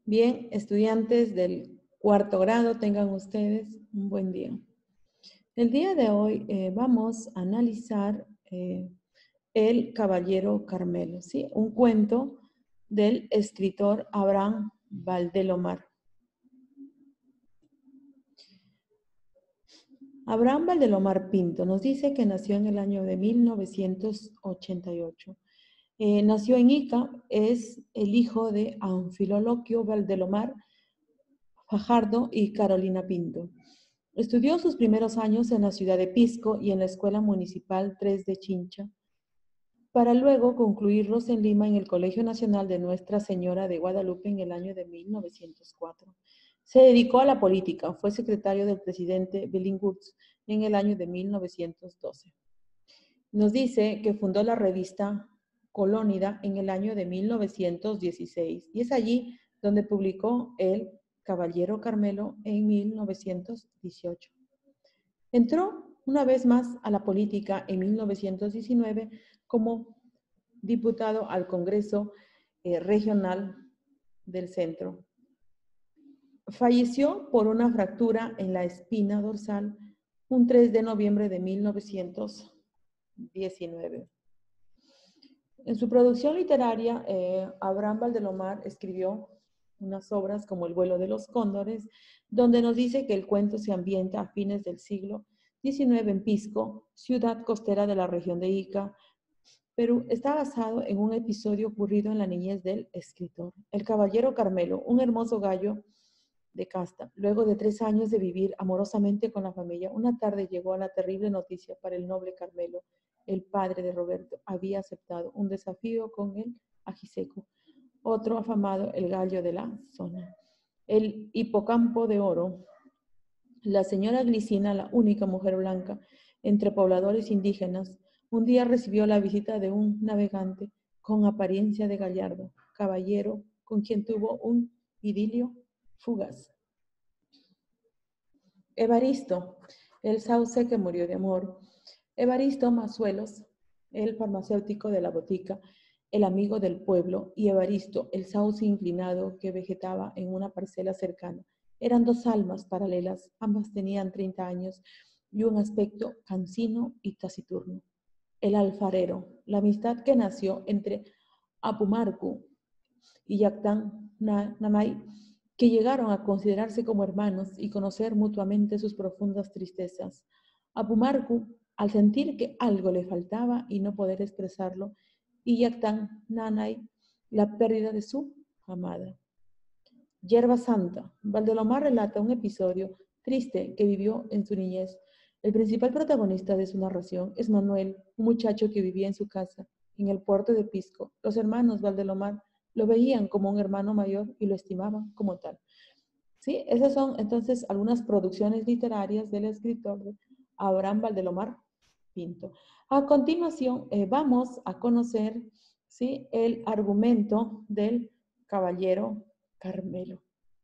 Bien, estudiantes del cuarto grado, tengan ustedes un buen día. El día de hoy vamos a analizar El Caballero Carmelo, ¿sí? Un cuento del escritor Abraham Valdelomar. Abraham Valdelomar Pinto nos dice que nació en el año de 1988. Nació en Ica, es el hijo de Anfiloloquio Valdelomar Fajardo y Carolina Pinto. Estudió sus primeros años en la ciudad de Pisco y en la Escuela Municipal 3 de Chincha, para luego concluirlos en Lima en el Colegio Nacional de Nuestra Señora de Guadalupe en el año de 1904. Se dedicó a la política, fue secretario del presidente Billinghurst en el año de 1912. Nos dice que fundó la revista Colónida en el año de 1916 y es allí donde publicó El Caballero Carmelo en 1918. Entró una vez más a la política en 1919 como diputado al Congreso Regional del Centro. Falleció por una fractura en la espina dorsal un 3 de noviembre de 1919. En su producción literaria, Abraham Valdelomar escribió unas obras como El vuelo de los cóndores, donde nos dice que el cuento se ambienta a fines del siglo XIX en Pisco, ciudad costera de la región de Ica, Perú. Está basado en un episodio ocurrido en la niñez del escritor. El caballero Carmelo, un hermoso gallo de casta. Luego de 3 años de vivir amorosamente con la familia, una tarde llegó a la terrible noticia para el noble Carmelo. El padre de Roberto había aceptado un desafío con el ajiseco, otro afamado, el gallo de la zona. El hipocampo de oro. La señora Glicina, la única mujer blanca entre pobladores indígenas, un día recibió la visita de un navegante con apariencia de gallardo, caballero, con quien tuvo un idilio fugaz. Evaristo, el sauce que murió de amor. Evaristo Mazuelos, el farmacéutico de la botica, el amigo del pueblo, y Evaristo, el sauce inclinado que vegetaba en una parcela cercana. Eran dos almas paralelas, ambas tenían 30 años y un aspecto cansino y taciturno. El alfarero, la amistad que nació entre Apumarcu y Yactán Namay, que llegaron a considerarse como hermanos y conocer mutuamente sus profundas tristezas. Apumarcu, al sentir que algo le faltaba y no poder expresarlo, y Yactán Nanay, la pérdida de su amada. Yerba Santa. Valdelomar relata un episodio triste que vivió en su niñez. El principal protagonista de su narración es Manuel, un muchacho que vivía en su casa, en el puerto de Pisco. Los hermanos Valdelomar lo veían como un hermano mayor y lo estimaban como tal. ¿Sí? Esas son entonces algunas producciones literarias del escritor Abraham Valdelomar Pinto. A continuación vamos a conocer, ¿sí?, el argumento del caballero Carmelo.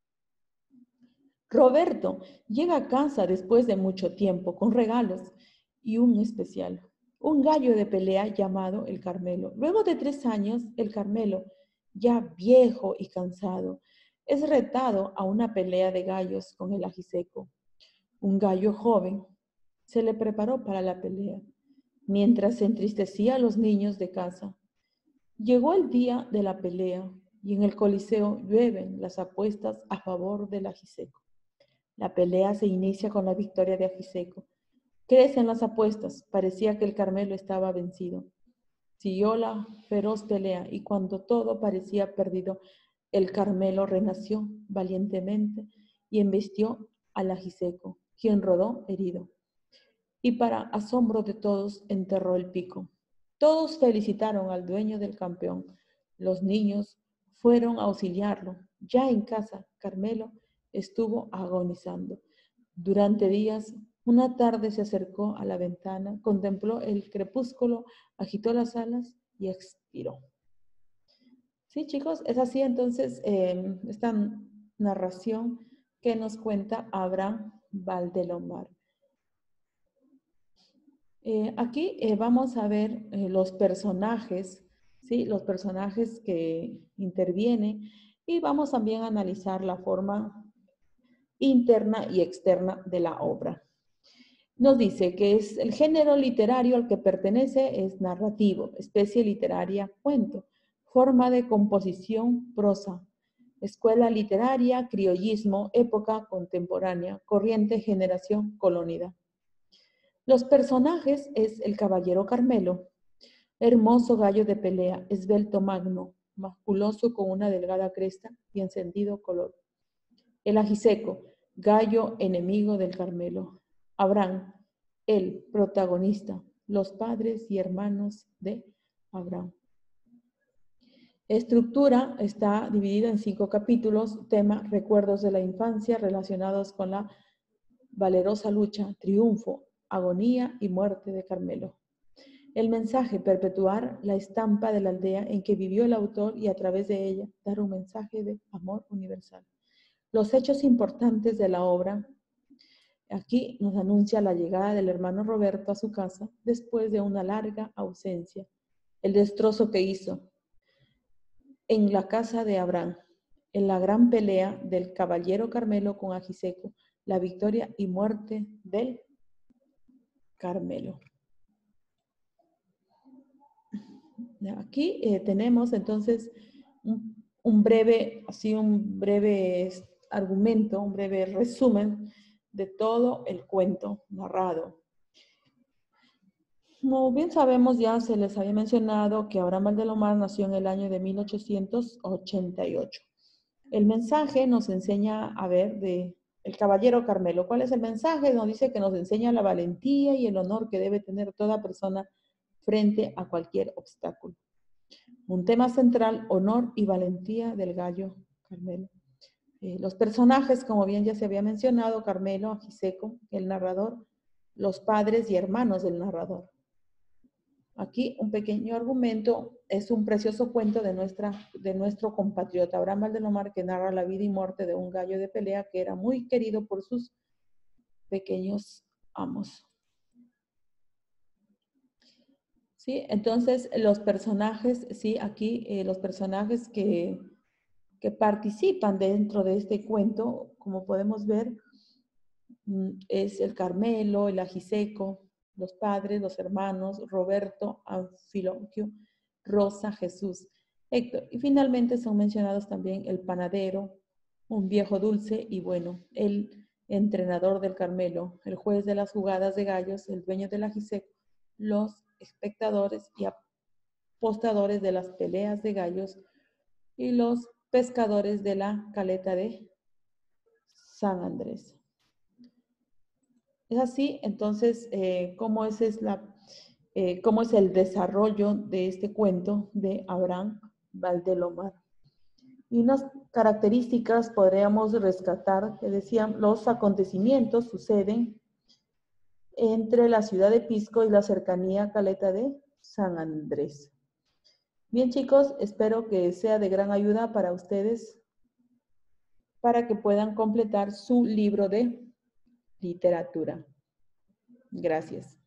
Roberto llega a casa después de mucho tiempo con regalos y un especial, un gallo de pelea llamado el Carmelo. Luego de 3 años, el Carmelo, ya viejo y cansado, es retado a una pelea de gallos con el ajiseco. Un gallo joven se le preparó para la pelea, mientras se entristecía a los niños de casa. Llegó el día de la pelea y en el Coliseo llueven las apuestas a favor del ajiseco. La pelea se inicia con la victoria de Ajiseco. Crecen las apuestas, parecía que el Carmelo estaba vencido. Siguió la feroz pelea y cuando todo parecía perdido, el Carmelo renació valientemente y embestió al Ajiseco, quien rodó herido. Y para asombro de todos, enterró el pico. Todos felicitaron al dueño del campeón. Los niños fueron a auxiliarlo. Ya en casa, Carmelo estuvo agonizando. Durante días, una tarde se acercó a la ventana, contempló el crepúsculo, agitó las alas y expiró. Sí, chicos, es así entonces esta narración que nos cuenta Abraham Valdelomar. Aquí vamos a ver los personajes, ¿sí? Los personajes que intervienen Y vamos también a analizar la forma interna y externa de la obra. Nos dice que es el género literario al que pertenece es narrativo, especie literaria, cuento, forma de composición, prosa, escuela literaria, criollismo, época contemporánea, corriente, generación, colonidad. Los personajes es el caballero Carmelo, hermoso gallo de pelea, esbelto magno, musculoso con una delgada cresta y encendido color. El ajiseco, gallo enemigo del Carmelo. Abraham, el protagonista, los padres y hermanos de Abraham. Estructura está dividida en 5 capítulos. Tema, recuerdos de la infancia relacionados con la valerosa lucha, triunfo, agonía y muerte de Carmelo. El mensaje, perpetuar la estampa de la aldea en que vivió el autor y a través de ella dar un mensaje de amor universal. Los hechos importantes de la obra. Aquí nos anuncia la llegada del hermano Roberto a su casa después de una larga ausencia. El destrozo que hizo en la casa de Abraham, en la gran pelea del caballero Carmelo con Ajiseco, la victoria y muerte del Carmelo. Aquí tenemos entonces un breve argumento, un breve resumen de todo el cuento narrado. Como bien sabemos, ya se les había mencionado que Abraham Valdelomar nació en el año de 1888. El mensaje nos enseña a ver de el caballero Carmelo. ¿Cuál es el mensaje? Nos dice que nos enseña la valentía y el honor que debe tener toda persona frente a cualquier obstáculo. Un tema central, honor y valentía del gallo Carmelo. Los personajes, como bien ya se había mencionado, Carmelo, Ajiseco, el narrador, los padres y hermanos del narrador. Aquí un pequeño argumento, es un precioso cuento de nuestro compatriota Abraham Valdelomar, que narra la vida y muerte de un gallo de pelea que era muy querido por sus pequeños amos. ¿Sí? Entonces, los personajes, sí, aquí los personajes que participan dentro de este cuento, como podemos ver, es el Carmelo, el Ajiseco, los padres, los hermanos, Roberto, Anfiloquio, Rosa, Jesús, Héctor. Y finalmente son mencionados también el panadero, un viejo dulce y bueno, el entrenador del Carmelo, el juez de las jugadas de gallos, el dueño del Ajiseco, los espectadores y apostadores de las peleas de gallos y los pescadores de la caleta de San Andrés. Es así, entonces, ¿cómo es el desarrollo de este cuento de Abraham Valdelomar? Y unas características podríamos rescatar, que decían, los acontecimientos suceden entre la ciudad de Pisco y la cercanía caleta de San Andrés. Bien, chicos, espero que sea de gran ayuda para ustedes para que puedan completar su libro de literatura. Gracias.